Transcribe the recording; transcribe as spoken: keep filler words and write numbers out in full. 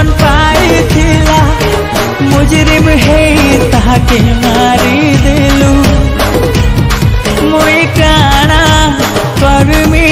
जीवन पाई थिला मुजरिम है ताके मारी देलु मुई काना करमी।